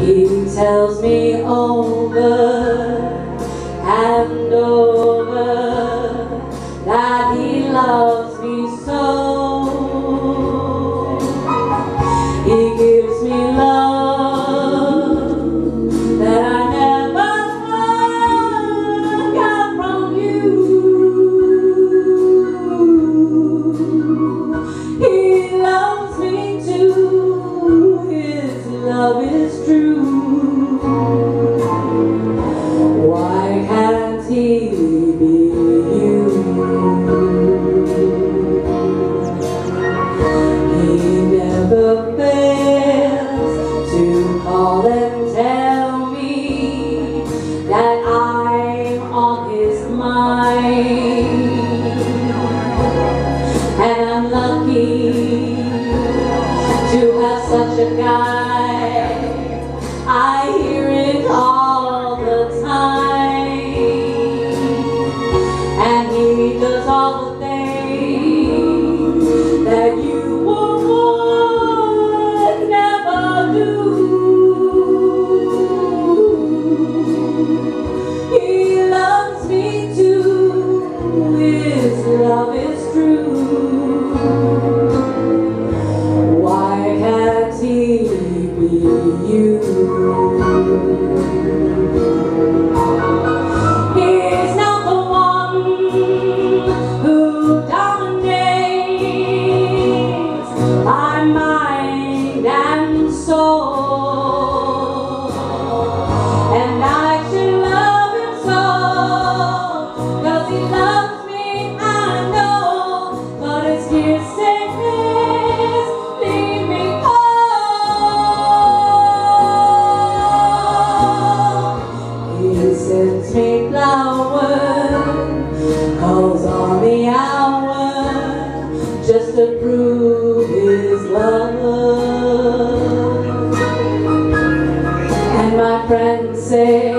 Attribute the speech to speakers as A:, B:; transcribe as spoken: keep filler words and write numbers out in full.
A: He tells me over and over that he loves me so. He gives me love that I never got from you. He loves me too. His love is true. Why can't he be you? He never fails to call and tell me that I'm on his mind, and I'm lucky to have such a guy. I hear it all the time, and he does all the things that you would never do. He loves me too. His love is true. Why can't he be you? He's not the one who dominates my mind and soul, and I should love him so, 'cause he loves me, I know, but his dear sickness leave me cold. He sends me flowers, calls on the hour, just to prove his love. And my friends say